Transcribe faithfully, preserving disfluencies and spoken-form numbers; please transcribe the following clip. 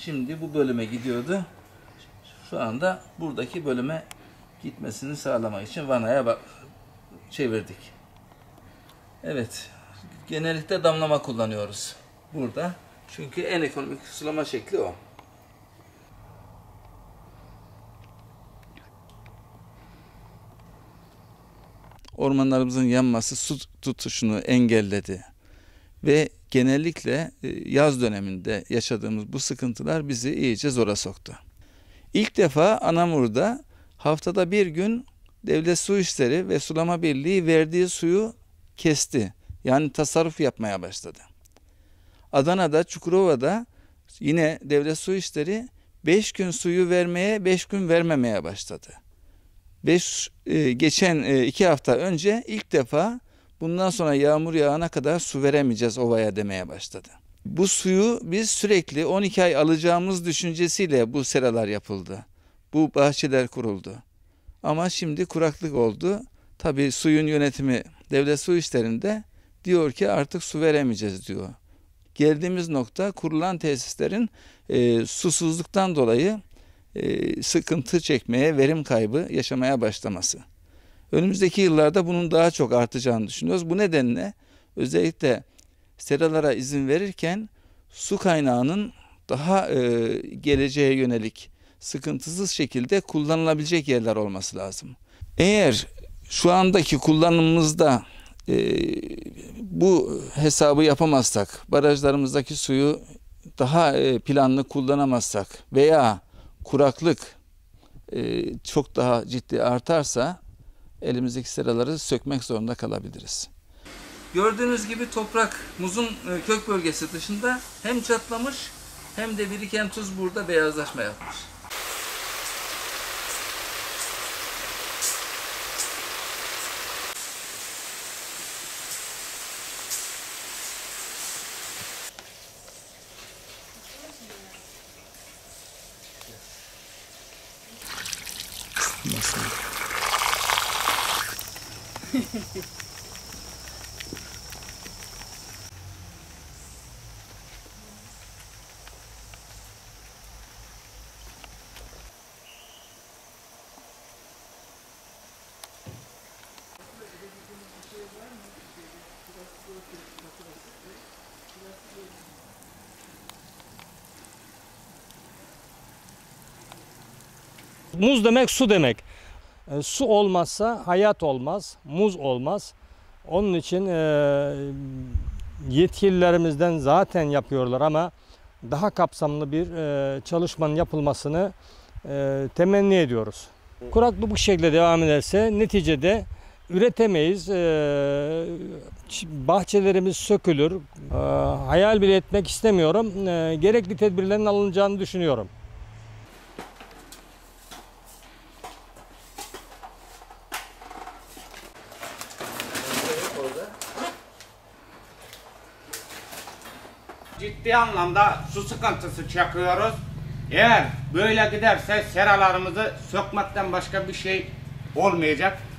şimdi bu bölüme gidiyordu. Şu anda buradaki bölüme gitmesini sağlamak için vanaya bak çevirdik. Evet. Genellikle damlama kullanıyoruz burada. Çünkü en ekonomik sulama şekli o. Ormanlarımızın yanması su tutuşunu engelledi. Ve genellikle yaz döneminde yaşadığımız bu sıkıntılar bizi iyice zora soktu. İlk defa Anamur'da haftada bir gün Devlet Su İşleri ve Sulama Birliği verdiği suyu kesti. Yani tasarruf yapmaya başladı. Adana'da, Çukurova'da yine Devlet Su İşleri beş gün suyu vermeye, beş gün vermemeye başladı. Beş, e, geçen e, iki hafta önce ilk defa bundan sonra yağmur yağana kadar su veremeyeceğiz ovaya demeye başladı. Bu suyu biz sürekli on iki ay alacağımız düşüncesiyle bu seralar yapıldı. Bu bahçeler kuruldu. Ama şimdi kuraklık oldu. Tabii suyun yönetimi Devlet Su İşleri'nde diyor ki artık su veremeyeceğiz diyor. Geldiğimiz nokta kurulan tesislerin e, susuzluktan dolayı e, sıkıntı çekmeye, verim kaybı yaşamaya başlaması. Önümüzdeki yıllarda bunun daha çok artacağını düşünüyoruz. Bu nedenle özellikle seralara izin verirken su kaynağının daha e, geleceğe yönelik sıkıntısız şekilde kullanılabilecek yerler olması lazım. Eğer şu andaki kullanımımızda e, bu hesabı yapamazsak, barajlarımızdaki suyu daha e, planlı kullanamazsak veya kuraklık e, çok daha ciddi artarsa elimizdeki seraları sökmek zorunda kalabiliriz. Gördüğünüz gibi toprak muzun kök bölgesi dışında hem çatlamış hem de biriken tuz burada beyazlaşma yapmış. Nasıl? Muz demek su demek. E, su olmazsa hayat olmaz, muz olmaz. Onun için e, yetkililerimizden zaten yapıyorlar ama daha kapsamlı bir e, çalışmanın yapılmasını e, temenni ediyoruz. Kuraklık bu şekilde devam ederse neticede üretemeyiz, e, bahçelerimiz sökülür. E, hayal bile etmek istemiyorum. E, gerekli tedbirlerin alınacağını düşünüyorum. Ciddi anlamda su sıkıntısı çekiyoruz. Eğer böyle giderse seralarımızı sökmekten başka bir şey olmayacak.